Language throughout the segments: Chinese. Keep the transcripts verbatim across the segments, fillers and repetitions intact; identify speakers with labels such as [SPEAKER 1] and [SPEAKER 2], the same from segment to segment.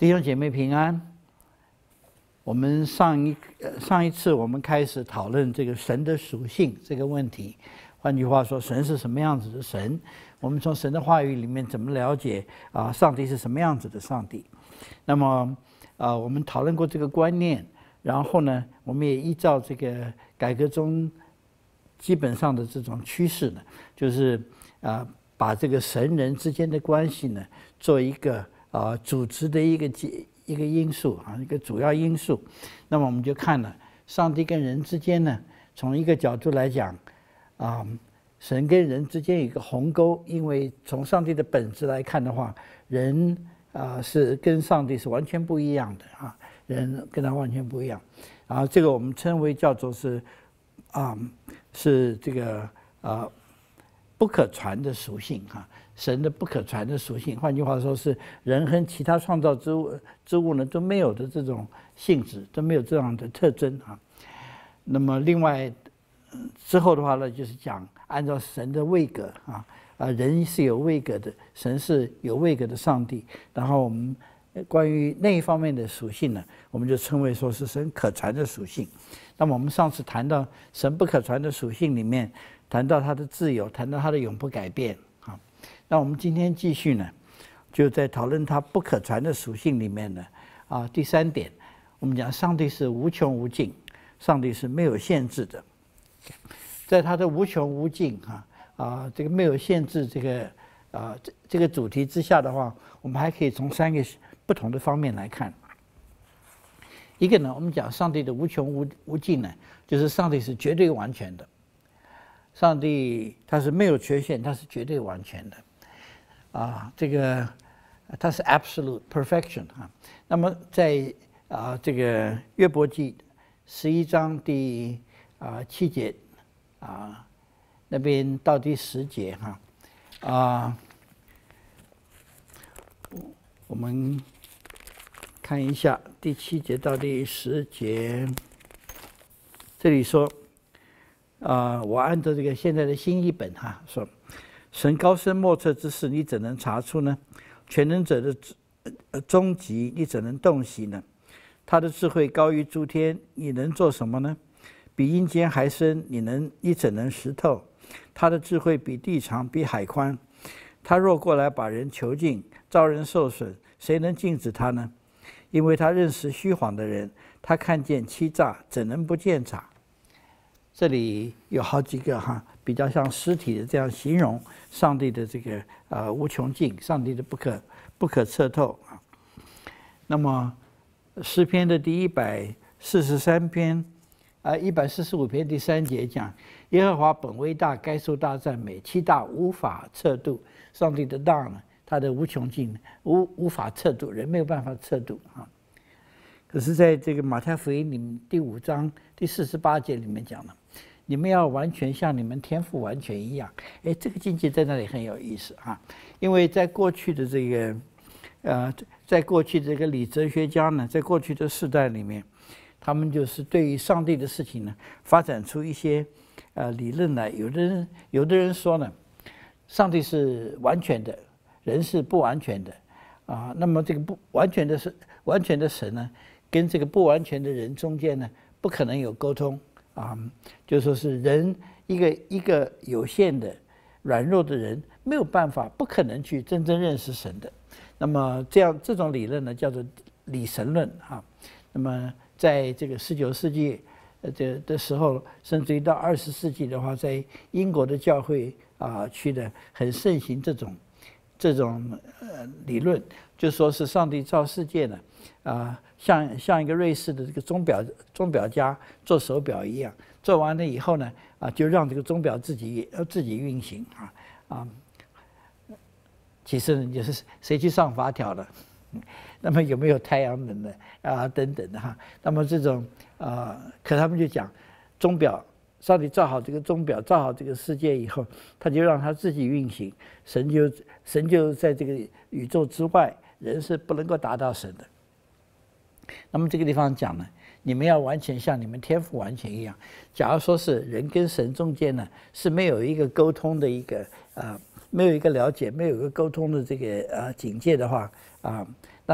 [SPEAKER 1] 弟兄姐妹平安。我们上一上一次我们开始讨论这个神的属性这个问题。换句话说，神是什么样子的神？我们从神的话语里面怎么了解啊？上帝是什么样子的上帝？那么啊，我们讨论过这个观念，然后呢，我们也依照这个改革中基本上的这种趋势呢，就是啊，把这个神人之间的关系呢，做一个啊组织的一个一个因素啊，一个主要因素。那么我们就看了上帝跟人之间呢，从一个角度来讲啊，神跟人之间有一个鸿沟，因为从上帝的本质来看的话，人啊是跟上帝是完全不一样的啊，人跟他完全不一样。然后这个我们称为叫做是啊是这个啊不可传的属性哈。神的不可传的属性，换句话说是人和其他创造之物之物呢都没有的这种性质，都没有这样的特征啊。那么另外之后的话呢，就是讲按照神的位格啊，啊人是有位格的，神是有位格的上帝。然后我们关于那一方面的属性呢，我们就称为说是神可传的属性。那么我们上次谈到神不可传的属性里面，谈到他的自由，谈到他的永不改变。那我们今天继续呢，就在讨论它不可传的属性里面呢，啊，第三点，我们讲上帝是无穷无尽，上帝是没有限制的，在他的无穷无尽哈啊这个没有限制这个啊这这个主题之下的话，我们还可以从三个不同的方面来看。一个呢，我们讲上帝的无穷无无尽呢，就是上帝是绝对完全的，上帝他是没有缺陷，他是绝对完全的。啊，这个它是 absolute perfection 啊。那么在啊这个约伯记十一章第啊七节啊那边到第十节哈啊，我们看一下第七节到第十节，这里说啊，我按照这个现在的新译本哈说。神高深莫测之事，你怎能查出呢？全能者的终极，你怎能洞悉呢？他的智慧高于诸天，你能做什么呢？比阴间还深，你能你怎能识透？他的智慧比地长，比海宽。他若过来把人囚禁，招人受损，谁能禁止他呢？因为他认识虚谎的人，他看见欺诈，怎能不鉴察？这里有好几个哈，比较像尸体的这样形容上帝的这个呃无穷尽，上帝的不可不可测透啊。那么诗篇的第一百四十三篇啊一百四十五篇第三节讲，耶和华本为大，该受大赞美，其大无法测度。上帝的大呢，他的无穷尽无无法测度，人没有办法测度啊。可是在这个马太福音里面第五章第四十八节里面讲了，你们要完全像你们天父完全一样。哎，这个境界在那里很有意思啊，因为在过去的这个，呃，在过去的这个理哲学家呢，在过去的世代里面，他们就是对于上帝的事情呢，发展出一些呃理论来。有的人有的人说呢，上帝是完全的，人是不完全的啊。那么这个不完全的是完全的神呢，跟这个不完全的人中间呢，不可能有沟通啊，就说是人一个一个有限的、软弱的人，没有办法，不可能去真正认识神的。那么这样这种理论呢，叫做理神论啊。那么在这个十九世纪呃这的时候，甚至于到二十世纪的话，在英国的教会啊区的很盛行这种这种呃理论，就说是上帝造世界呢。啊，像像一个瑞士的这个钟表钟表家做手表一样，做完了以后呢，啊，就让这个钟表自己呃自己运行啊啊。其实呢，就是谁去上发条了？那么有没有太阳能的啊等等的哈？那么这种啊，可他们就讲，钟表上帝造好这个钟表，造好这个世界以后，他就让它自己运行，神就神就在这个宇宙之外，人是不能够达到神的。那么这个地方讲呢，你们要完全像你们天父完全一样。假如说是人跟神中间呢是没有一个沟通的一个呃，没有一个了解，没有一个沟通的这个呃警戒的话啊、呃，那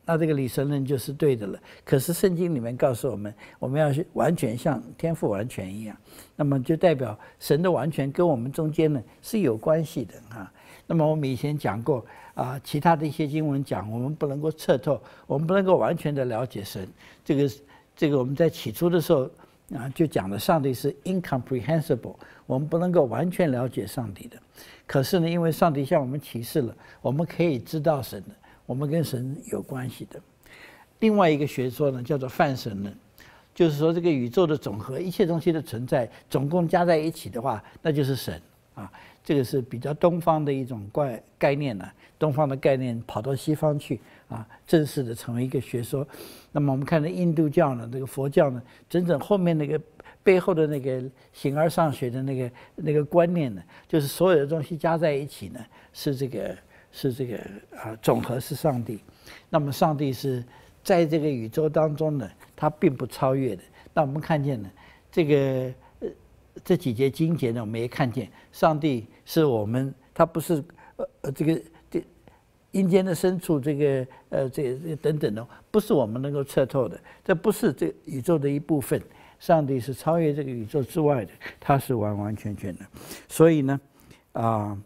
[SPEAKER 1] 那这个理神论就是对的了。可是圣经里面告诉我们，我们要是完全像天父完全一样，那么就代表神的完全跟我们中间呢是有关系的啊。那么我们以前讲过啊，其他的一些经文讲，我们不能够彻透，我们不能够完全的了解神。这个这个我们在起初的时候啊，就讲了上帝是 incomprehensible， 我们不能够完全了解上帝的。可是呢，因为上帝向我们启示了，我们可以知道神的，我们跟神有关系的。另外一个学说呢，叫做泛神论，就是说这个宇宙的总和，一切东西的存在，总共加在一起的话，那就是神啊。这个是比较东方的一种概概念呢、啊，东方的概念跑到西方去啊，正式的成为一个学说。那么我们看到印度教呢，这个佛教呢，真正后面那个背后的那个形而上学的那个那个观念呢，就是所有的东西加在一起呢，是这个是这个啊，总和是上帝。那么上帝是在这个宇宙当中呢，他并不超越的。那我们看见呢，这个。这几节经节呢，我们也看见上帝是我们，他不是呃呃这个这阴间的深处，这个呃这这等等的，不是我们能够测透的，这不是这宇宙的一部分。上帝是超越这个宇宙之外的，他是完完全全的。所以呢，啊、呃，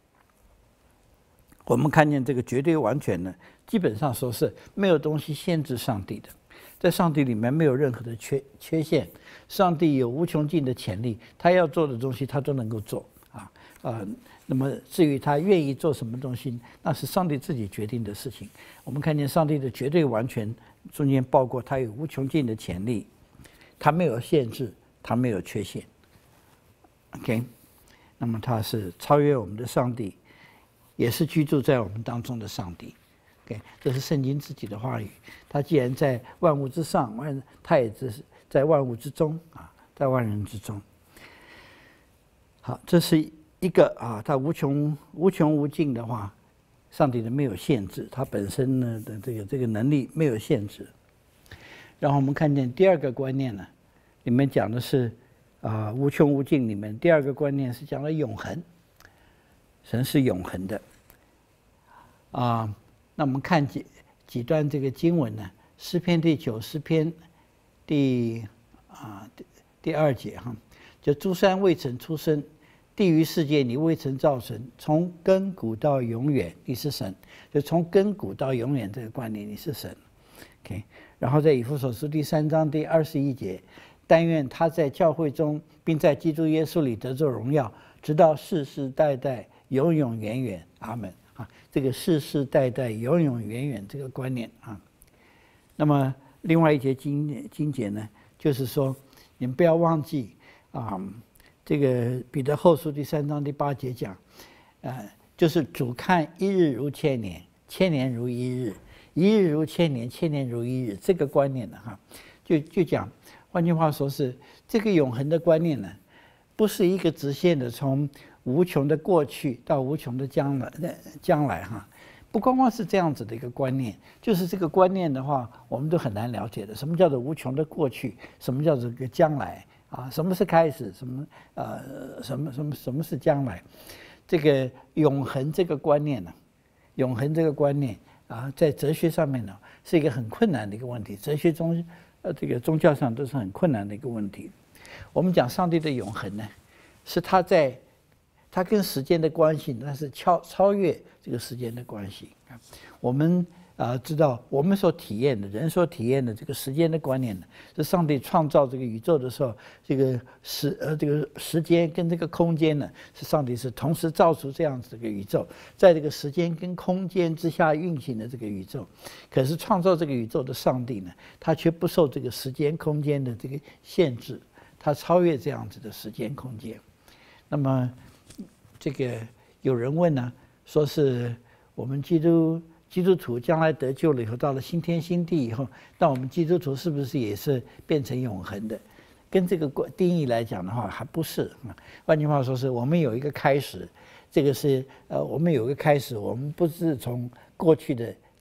[SPEAKER 1] 我们看见这个绝对完全呢，基本上说是没有东西限制上帝的。在上帝里面没有任何的缺缺陷，上帝有无穷尽的潜力，他要做的东西他都能够做啊啊。那么至于他愿意做什么东西，那是上帝自己决定的事情。我们看见上帝的绝对完全中间包括他有无穷尽的潜力，他没有限制，他没有缺陷。OK， 那么他是超越我们的上帝，也是居住在我们当中的上帝。Okay， 这是圣经自己的话语。他既然在万物之上，万他也是在万物之中啊，在万人之中。好，这是一个啊，他无穷无穷无尽的话，上帝的没有限制，他本身呢的这个这个能力没有限制。然后我们看见第二个观念呢，里面讲的是啊无穷无尽里面第二个观念是讲了永恒，神是永恒的啊。那我们看几几段这个经文呢？诗篇第九十篇第啊第第二节哈，就诸山未曾出生，地狱世界你未曾造成，从亘古到永远你是神，就从亘古到永远这个观念你是神。OK， 然后在以弗所书第三章第二十一节，但愿他在教会中，并在基督耶稣里得着荣耀，直到世世代代永永远远，阿门。啊，这个世世代代永永远远这个观念啊，那么另外一节经经节呢，就是说你们不要忘记啊，这个彼得后书第三章第八节讲，呃，就是主看一日如千年，千年如一日，一日如千年，千年如一日，这个观念呢，哈，就就讲，换句话说是这个永恒的观念呢，不是一个直线的从无穷的过去到无穷的将来，将来哈，不光光是这样子的一个观念，就是这个观念的话，我们都很难了解的。什么叫做无穷的过去？什么叫做个将来啊？什么是开始？什么呃，什么什么什么是将来？这个永恒这个观念呢、啊，永恒这个观念啊，在哲学上面呢，是一个很困难的一个问题。哲学中，呃，这个宗教上都是很困难的一个问题。我们讲上帝的永恒呢，是他在。它跟时间的关系，那是超超越这个时间的关系。我们啊、呃、知道，我们所体验的人所体验的这个时间的观念呢，是上帝创造这个宇宙的时候，这个时呃这个时间跟这个空间呢，是上帝是同时造出这样子的一个宇宙，在这个时间跟空间之下运行的这个宇宙。可是创造这个宇宙的上帝呢，他却不受这个时间空间的这个限制，他超越这样子的时间空间。那么这个有人问呢、啊，说是我们基督基督徒将来得救了以后，到了新天新地以后，那我们基督徒是不是也是变成永恒的？跟这个定义来讲的话，还不是。换句话说，是我们有一个开始，这个是呃，我们有一个开始，我们不是从过去的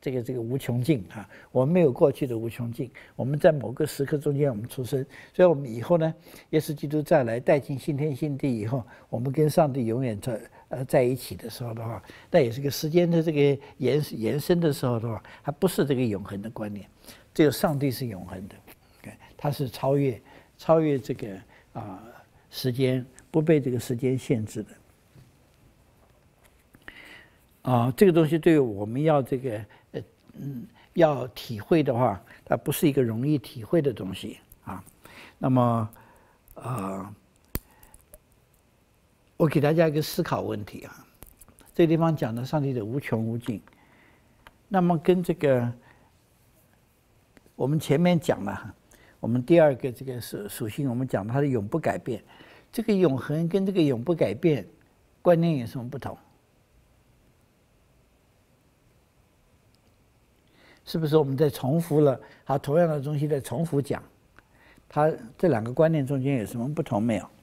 [SPEAKER 1] 这个这个无穷尽啊，我们没有过去的无穷尽，我们在某个时刻中间我们出生，所以我们以后呢，耶稣基督再来带进新天新地以后，我们跟上帝永远在呃在一起的时候的话，那也是个时间的这个延延伸的时候的话，它不是这个永恒的观念，只有上帝是永恒的，它是超越超越这个啊、呃、时间，不被这个时间限制的。啊、呃，这个东西对于我们要这个呃嗯要体会的话，它不是一个容易体会的东西啊。那么啊、呃，我给大家一个思考问题啊，这个地方讲的上帝的无穷无尽，那么跟这个我们前面讲了，我们第二个这个属属性，我们讲它的永不改变，这个永恒跟这个永不改变观念有什么不同？是不是我们在重复了好同样的东西在重复讲？它这两个观念中间有什么不同没有？